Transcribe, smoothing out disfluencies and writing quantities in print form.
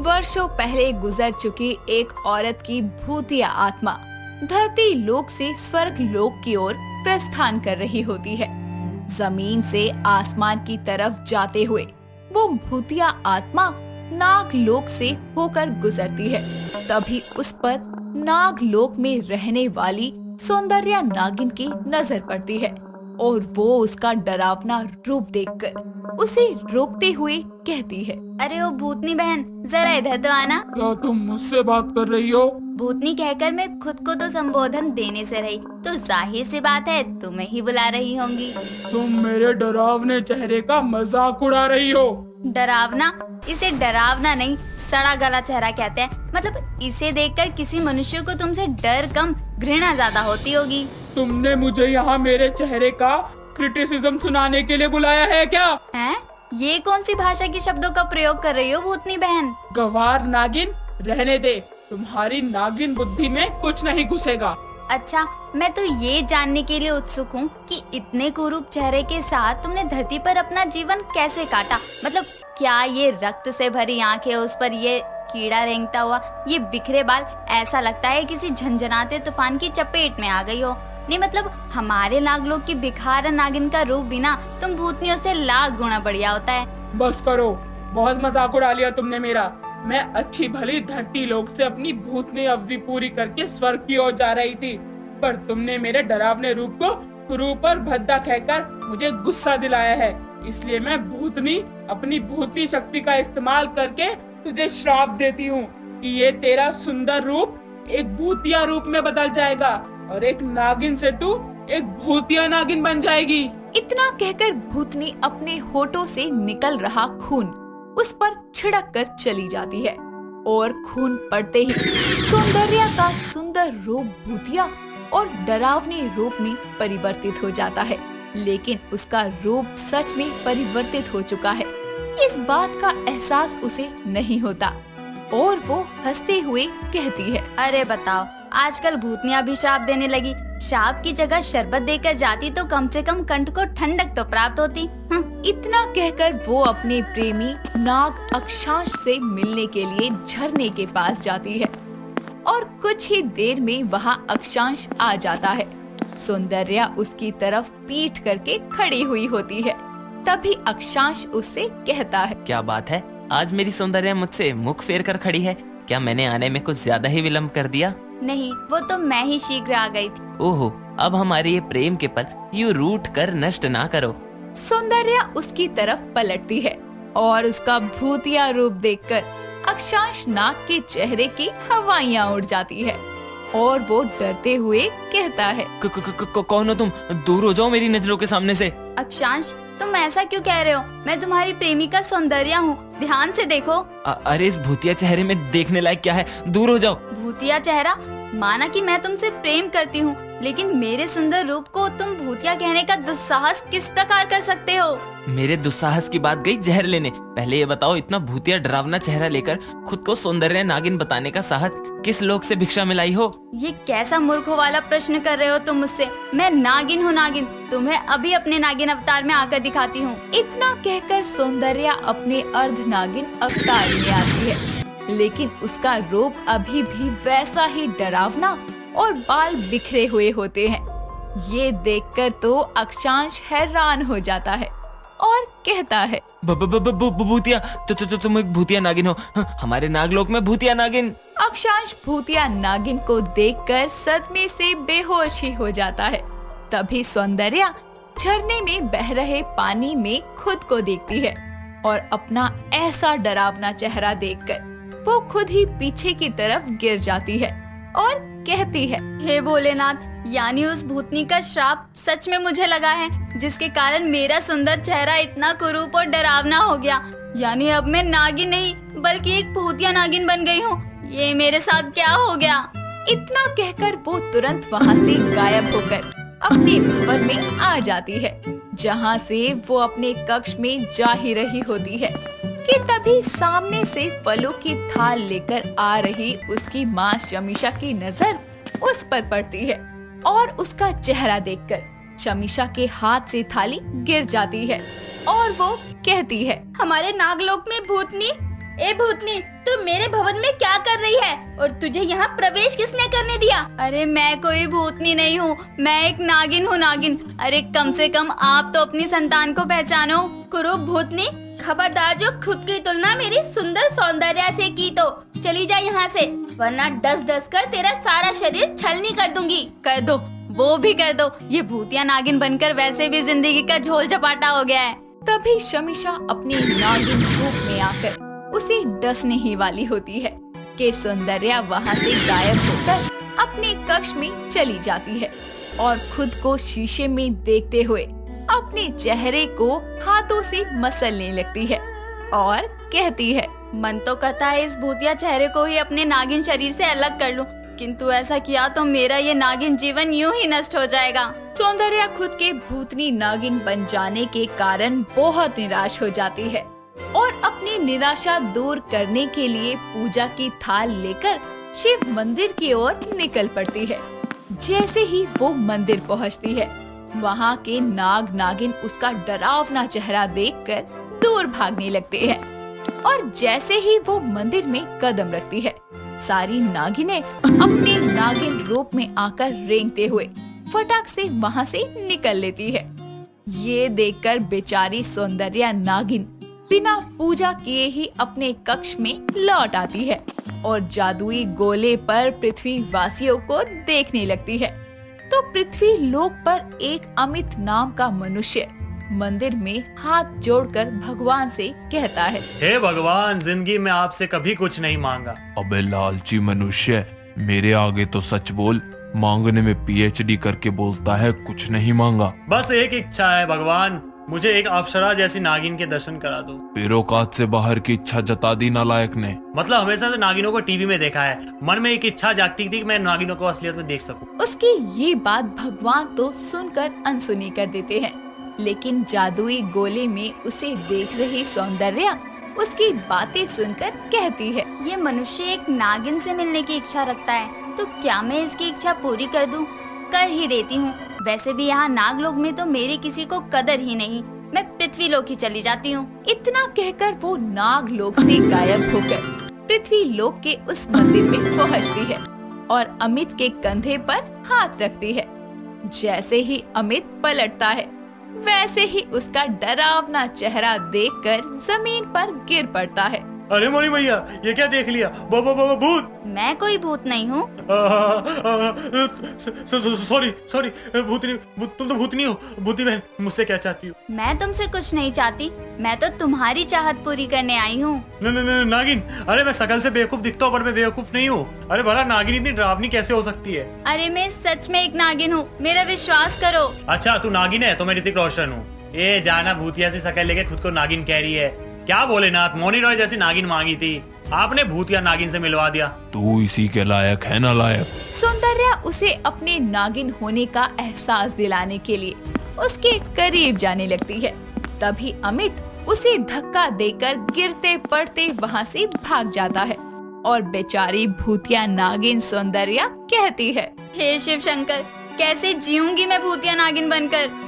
वर्षों पहले गुजर चुकी एक औरत की भूतिया आत्मा धरती लोक से स्वर्ग लोक की ओर प्रस्थान कर रही होती है। जमीन से आसमान की तरफ जाते हुए वो भूतिया आत्मा नाग लोक से होकर गुजरती है। तभी उस पर नाग लोक में रहने वाली सौंदर्या नागिन की नजर पड़ती है और वो उसका डरावना रूप देखकर उसे रोकते हुए कहती है, अरे ओ भूतनी बहन, जरा इधर तो आना। क्या तुम मुझसे बात कर रही हो? भूतनी कहकर मैं खुद को तो संबोधन देने से रही, तो जाहिर सी बात है तुम्हें ही बुला रही होंगी। तुम मेरे डरावने चेहरे का मजाक उड़ा रही हो। डरावना? इसे डरावना नहीं, सड़ा गला चेहरा कहते हैं। मतलब इसे देखकर किसी मनुष्य को तुमसे डर कम घृणा ज्यादा होती होगी। तुमने मुझे यहाँ मेरे चेहरे का क्रिटिसिज्म सुनाने के लिए बुलाया है क्या? हैं? ये कौन सी भाषा के शब्दों का प्रयोग कर रही हो भूतनी बहन? गवार नागिन, रहने दे। तुम्हारी नागिन बुद्धि में कुछ नहीं घुसेगा। अच्छा, मैं तो ये जानने के लिए उत्सुक हूँ कि इतने कुरूप चेहरे के साथ तुमने धरती पर अपना जीवन कैसे काटा। मतलब क्या ये रक्त से भरी आंखें, उस पर ये कीड़ा रेंगता हुआ, ये बिखरे बाल, ऐसा लगता है किसी झंझनाते तूफान की चपेट में आ गई हो। नहीं मतलब हमारे नागलोक की भिखार नागिन का रूप भी ना तुम भूतनियों से लाख गुना बढ़िया होता है। बस करो, बहुत मजाक उड़ा लिया तुमने मेरा। मैं अच्छी भली धरती लोक से अपनी भूतनी अवधि पूरी करके स्वर्ग की ओर जा रही थी, पर तुमने मेरे डरावने रूप को कुरूप पर भद्दा कहकर मुझे गुस्सा दिलाया है। इसलिए मैं भूतनी अपनी भूतनी शक्ति का इस्तेमाल करके तुझे श्राप देती हूँ कि ये तेरा सुंदर रूप एक भूतिया रूप में बदल जाएगा और एक नागिन से तू एक भूतिया नागिन बन जाएगी। इतना कहकर भूतनी अपने होठों से निकल रहा खून उस पर छिड़क कर चली जाती है और खून पड़ते ही सौंदर्या का सुंदर रूप भूतिया और डरावने रूप में परिवर्तित हो जाता है। लेकिन उसका रूप सच में परिवर्तित हो चुका है, इस बात का एहसास उसे नहीं होता और वो हंसते हुए कहती है, अरे बताओ, आजकल भूतनियाँ भी शाप देने लगी। शाप की जगह शरबत देकर जाती तो कम से कम कंठ को ठंडक तो प्राप्त होती। इतना कहकर वो अपने प्रेमी नाग अक्षांश से मिलने के लिए झरने के पास जाती है और कुछ ही देर में वहाँ अक्षांश आ जाता है। सौंदर्या उसकी तरफ पीठ करके खड़ी हुई होती है। तभी अक्षांश उससे कहता है, क्या बात है, आज मेरी सौंदर्या मुझसे मुख फेर कर खड़ी है। क्या मैंने आने में कुछ ज्यादा ही विलम्ब कर दिया? नहीं, वो तो मैं ही शीघ्र आ गई थी। ओहो, अब हमारे ये प्रेम के पल यूं रूठ कर नष्ट ना करो। सौंदर्या उसकी तरफ पलटती है और उसका भूतिया रूप देखकर अक्षांश नाग के चेहरे की हवाइयाँ उड़ जाती है और वो डरते हुए कहता है, कौन हो तुम? दूर हो जाओ मेरी नजरों के सामने से। अक्षांश, तुम ऐसा क्यों कह रहे हो? मैं तुम्हारी प्रेमिका सौंदर्या हूँ, ध्यान से देखो। अरे इस भूतिया चेहरे में देखने लायक क्या है? दूर हो जाओ। भूतिया चेहरा? माना कि मैं तुमसे प्रेम करती हूँ, लेकिन मेरे सुंदर रूप को तुम भूतिया कहने का दुस्साहस किस प्रकार कर सकते हो? मेरे दुस्साहस की बात गई जहर लेने। पहले ये बताओ, इतना भूतिया डरावना चेहरा लेकर खुद को सौंदर्य नागिन बताने का साहस किस लोक से भिक्षा मिलाई हो? ये कैसा मूर्खों वाला प्रश्न कर रहे हो तुम मुझसे? मैं नागिन हूँ, नागिन। तुम्हें अभी अपने नागिन अवतार में आकर दिखाती हूँ। इतना कहकर सौंदर्या अपने अर्ध नागिन अवतार में आती है, लेकिन उसका रूप अभी भी वैसा ही डरावना और बाल बिखरे हुए होते हैं। ये देखकर तो अक्षांश हैरान हो जाता है और कहता है, भूतिया, तुम एक भूतिया नागिन हो। हमारे नागलोक में भूतिया नागिन। अक्षांश भूतिया नागिन को देखकर सदमे से बेहोश ही हो जाता है। तभी सौंदर्या झरने में बह रहे पानी में खुद को देखती है और अपना ऐसा डरावना चेहरा देखकर वो खुद ही पीछे की तरफ गिर जाती है और कहती है, हे भोलेनाथ, यानी उस भूतनी का श्राप सच में मुझे लगा है, जिसके कारण मेरा सुंदर चेहरा इतना कुरूप और डरावना हो गया। यानी अब मैं नागिन नहीं बल्कि एक भूतिया नागिन बन गई हूँ। ये मेरे साथ क्या हो गया? इतना कहकर वो तुरंत वहाँ से गायब होकर अपने भवन में आ जाती है, जहाँ से वो अपने कक्ष में जा ही रही होती है कि तभी सामने से फलों की थाल लेकर आ रही उसकी माँ शमीशा की नजर उस पर पड़ती है और उसका चेहरा देखकर शमीशा के हाथ से थाली गिर जाती है और वो कहती है, हमारे नागलोक में भूतनी? ए भूतनी, तू मेरे भवन में क्या कर रही है और तुझे यहाँ प्रवेश किसने करने दिया? अरे मैं कोई भूतनी नहीं हूँ, मैं एक नागिन हूँ, नागिन। अरे कम से कम आप तो अपनी संतान को पहचानो। कुरूप भूतनी, खबरदार जो खुद की तुलना मेरी सुंदर सौंदर्य से की तो चली जा यहाँ से, वरना डस डस कर तेरा सारा शरीर छलनी कर दूंगी। कर दो, वो भी कर दो। ये भूतिया नागिन बनकर वैसे भी जिंदगी का झोल झपाटा हो गया है। तभी शमीशा अपने नागिन रूप में आकर उसे डसने ही वाली होती है कि सौंदर्या वहाँ से गायब होकर अपने कक्ष में चली जाती है और खुद को शीशे में देखते हुए अपने चेहरे को हाथों से मसलने लगती है और कहती है, मन तो करता है इस भूतिया चेहरे को ही अपने नागिन शरीर से अलग कर लूं, किंतु ऐसा किया तो मेरा ये नागिन जीवन यूं ही नष्ट हो जाएगा। सौंदर्या खुद के भूतनी नागिन बन जाने के कारण बहुत निराश हो जाती है और अपनी निराशा दूर करने के लिए पूजा की थाल लेकर शिव मंदिर की ओर निकल पड़ती है। जैसे ही वो मंदिर पहुंचती है, वहाँ के नाग नागिन उसका डरावना चेहरा देखकर दूर भागने लगते हैं और जैसे ही वो मंदिर में कदम रखती है, सारी नागिनें अपने नागिन रूप में आकर रेंगते हुए फटाक से वहाँ से निकल लेती है। ये देखकर बेचारी सौंदर्या नागिन बिना पूजा किए ही अपने कक्ष में लौट आती है और जादुई गोले पर पृथ्वी वासियों को देखने लगती है। तो पृथ्वी लोक पर एक अमित नाम का मनुष्य मंदिर में हाथ जोड़कर भगवान से कहता है, हे भगवान, जिंदगी में आपसे कभी कुछ नहीं मांगा। अबे लालची मनुष्य, मेरे आगे तो सच बोल। मांगने में पीएचडी करके बोलता है कुछ नहीं मांगा। बस एक इच्छा है भगवान, मुझे एक अप्सरा जैसी नागिन के दर्शन करा दो। पैरोकात से बाहर की इच्छा जता दी नालायक ने। मतलब हमेशा से नागिनों को टीवी में देखा है, मन में एक इच्छा जागती थी कि मैं नागिनों को असलियत में देख सकूं। उसकी ये बात भगवान तो सुनकर अनसुनी कर देते हैं, लेकिन जादुई गोले में उसे देख रही सौंदर्या उसकी बातें सुनकर कहती है, ये मनुष्य एक नागिन से मिलने की इच्छा रखता है, तो क्या मैं इसकी इच्छा पूरी कर दूं? कर ही देती हूँ। वैसे भी यहाँ नागलोक में तो मेरी किसी को कदर ही नहीं, मैं पृथ्वी लोक ही चली जाती हूँ। इतना कहकर वो नागलोक से गायब होकर पृथ्वी लोक के उस मंदिर में पहुँचती है और अमित के कंधे पर हाथ रखती है। जैसे ही अमित पलटता है, वैसे ही उसका डरावना चेहरा देखकर जमीन पर गिर पड़ता है। अरे मोरी भैया, ये क्या देख लिया? भूत! मैं कोई भूत नहीं हूँ। सॉरी भूतनी, तुम तो भूतनी हो। भूतनी बहन, मुझसे क्या चाहती हो? मैं तुमसे कुछ नहीं चाहती, मैं तो तुम्हारी चाहत पूरी करने आई हूँ। नागिन, अरे मैं शकल से बेवकूफ दिखता हूँ पर मैं बेवकूफ नहीं हूँ। अरे भला नागिन इतनी डरावनी कैसे हो सकती है? अरे मैं सच में एक नागिन हूँ, मेरा विश्वास करो। अच्छा तू नागिन है तो मैं ऋतिक रोशन हूँ। ये जाना भूतिया सी शकल लेके खुद को नागिन कह रही है। क्या भोलेनाथ, मौनी रॉय जैसी नागिन मांगी थी, आपने भूतिया नागिन से मिलवा दिया। तू इसी के लायक है ना लायक। सौंदर्या उसे अपने नागिन होने का एहसास दिलाने के लिए उसके करीब जाने लगती है। तभी अमित उसे धक्का देकर गिरते पड़ते वहाँ से भाग जाता है और बेचारी भूतिया नागिन सौंदर्या कहती है, हे शिव शंकर, कैसे जीऊंगी मैं भूतिया नागिन बनकर?